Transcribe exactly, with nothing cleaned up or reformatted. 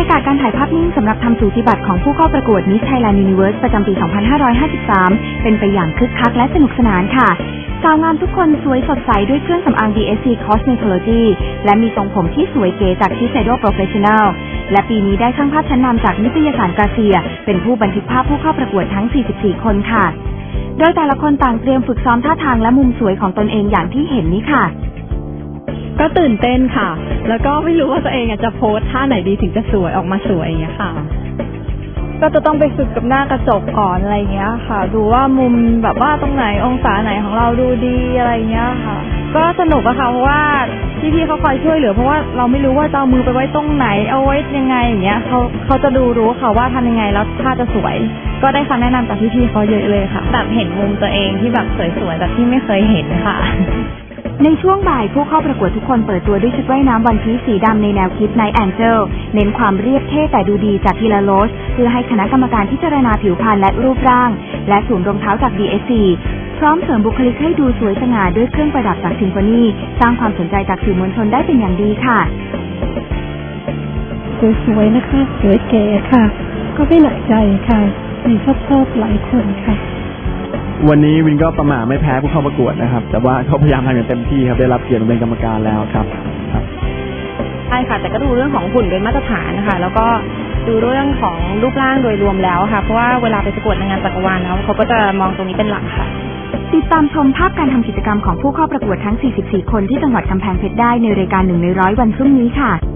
ยากาศการถ่ายภาพนิ่งสำหรับทำสูติบัตรของผู้เข้าประกวด Miss Thailand Universe ประจำปี สองพันห้าร้อยห้าสิบสาม เป็นไปอย่างคึกคักและสนุกสนานค่ะสาวงามทุกคนสวยสดใสด้วยเครื่องสำอาง ดี เอส ซี Cosmetology และมีทรงผมที่สวยเก๋จาก Shiseido Professional และปีนี้ได้ช่างภาพชั้นนำจากนิตยสารกาเซียเป็นผู้บันทึกภาพผู้เข้าประกวดทั้ง สี่สิบสี่ คนค่ะโดยแต่ละคนต่างเตรียมฝึกซ้อมท่าทางและมุมสวยของตนเองอย่างที่เห็นนี้ค่ะก็ตื่นเต้นค่ะแล้วก็ไม่รู้ว่าตัวเองจะโพสท่าไหนดีถึงจะสวยออกมาสวยอย่างเงี้ยค่ะก็จะต้องไปฝึกกับหน้ากระจกก่อนอะไรเงี้ยค่ะดูว่ามุมแบบว่าตรงไหนองศาไหนของเราดูดีอะไรเงี้ยค่ะก็สนุกอะค่ะเพราะว่าพี่ๆเขาคอยช่วยเหลือเพราะว่าเราไม่รู้ว่าจะเอามือไปไว้ตรงไหนเอาไว้ยังไงอย่างเงี้ยเขาเขาจะดูรู้ค่ะว่าทำยังไงแล้วท่าจะสวยก็ได้คำแนะนำจากพี่ๆเขาเยอะเลยค่ะแบบเห็นมุมตัวเองที่แบบสวยๆแบบที่ไม่เคยเห็นค่ะในช่วงบ่ายผู้เข้าประกวดทุกคนเปิดตัวด้วยชุดว่ายน้ำวันพีซสีดำในแนวคิด Night Angel เน้นความเรียบเท่แต่ดูดีจากฮิลาโลสเพื่อให้คณะกรรมการพิจารณาผิวพรรณและรูปร่างและสวมรองเท้าจาก ดี เอส ซี พร้อมเสริมบุคลิกให้ดูสวยสง่าด้วยเครื่องประดับจากซิมโฟนีสร้างความสนใจจากสื่อมวลชนได้เป็นอย่างดีค่ะสวยๆนะคะสวยเก๋ค่ะก็ไม่หนักใจค่ะมีชอบชอบหลายคนค่ะวันนี้วินก็ประมาทไม่แพ้ผู้เข้าประกวดนะครับแต่ว่าเขาพยายามทำอย่างเต็มที่ครับได้รับเกียรติเป็นกรรมการแล้วครับครับใช่ค่ะแต่ก็ดูเรื่องของหุ่นโดยมาตรฐานนะคะแล้วก็ดูเรื่องของรูปร่างโดยรวมแล้วค่ะเพราะว่าเวลาไปประกวดในงานจักรวาลแล้วเขาก็จะมองตรงนี้เป็นหลักค่ะติดตามชมภาพการทำกิจกรรมของผู้เข้าประกวดทั้ง สี่สิบสี่ คนที่จังหวัดกำแพงเพชรได้ในรายการหนึ่งในร้อยวันพรุ่งนี้ค่ะ